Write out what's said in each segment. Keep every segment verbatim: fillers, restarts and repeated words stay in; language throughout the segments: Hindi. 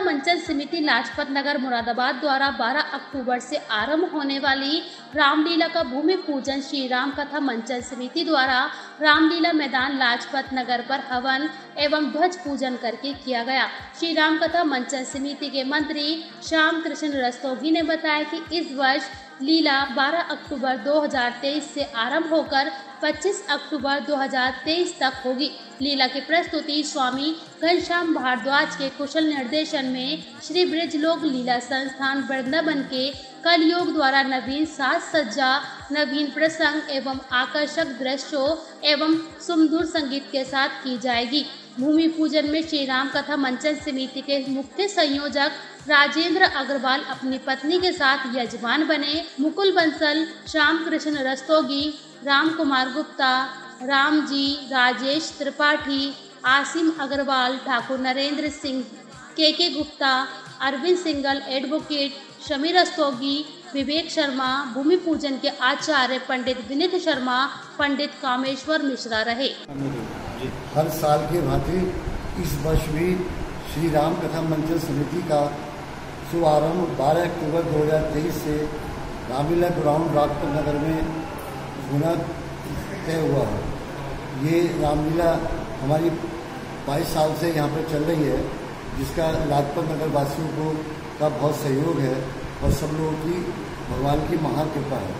मंचन समिति लाजपत नगर मुरादाबाद द्वारा बारह अक्टूबर से आरंभ होने वाली रामलीला का भूमि पूजन श्री राम कथा मंचन समिति द्वारा रामलीला मैदान लाजपत नगर पर हवन एवं ध्वज पूजन करके किया गया। श्री राम कथा मंचन समिति के मंत्री श्याम कृष्ण रस्तोगी ने बताया कि इस वर्ष लीला बारह अक्टूबर दो हज़ार तेईस से आरंभ होकर पच्चीस अक्टूबर दो हज़ार तेईस तक होगी। लीला की प्रस्तुति स्वामी घनश्याम भारद्वाज के कुशल निर्देशन में श्री ब्रजलोक लीला संस्थान वृंदावन के कलयुग द्वारा नवीन साज सज्जा, नवीन प्रसंग एवं आकर्षक दृश्यों एवं सुमधुर संगीत के साथ की जाएगी। भूमि पूजन में श्री राम कथा मंचन समिति के मुख्य संयोजक राजेंद्र अग्रवाल अपनी पत्नी के साथ यजमान बने। Mukul Bansal, Shyam Krishna Rastogi, Ram Kumar Gupta, Ram ji, Rajesh Tripathi, Asim Agarwal, Thakur Narendra Singh, K K Gupta, Arvind Singhal, advocate Shami Rastogi, Vivek Sharma, भूमि पूजन के आचार्य पंडित विनीत शर्मा, पंडित कामेश्वर मिश्रा रहे। हर साल के भांति इस वर्ष भी श्री राम कथा मंचन समिति का शुभारंभ बारह अक्टूबर दो हज़ार तेईस से रामलीला ग्राउंड लाजपत नगर में होना तय हुआ है। ये रामलीला हमारी बाईस साल से यहाँ पर चल रही है, जिसका लाजपत नगर वासियों को का बहुत सहयोग है और सब लोगों की भगवान की महाकृपा है।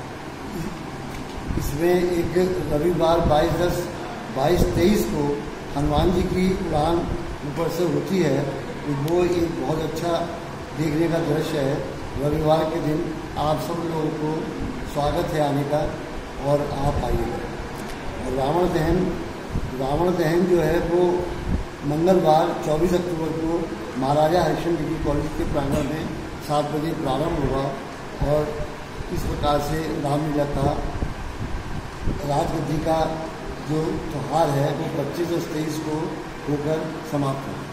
इसमें एक रविवार बाईस दस बाईस तेईस को हनुमान जी की उड़ान ऊपर से होती है, तो वो एक बहुत अच्छा देखने का दृश्य है। रविवार के दिन आप सब लोगों को स्वागत है आने का और आप आइएगा। और रावण दहन रावण दहन जो है वो मंगलवार चौबीस अक्टूबर को महाराजा हरिश्चंद्र डिग्री कॉलेज के प्रांगण में सात बजे प्रारंभ हुआ और इस प्रकार से रामलीला का राजगद्दी का जो त्योहार है वो पच्चीस और तेईस को होकर समाप्त हुआ।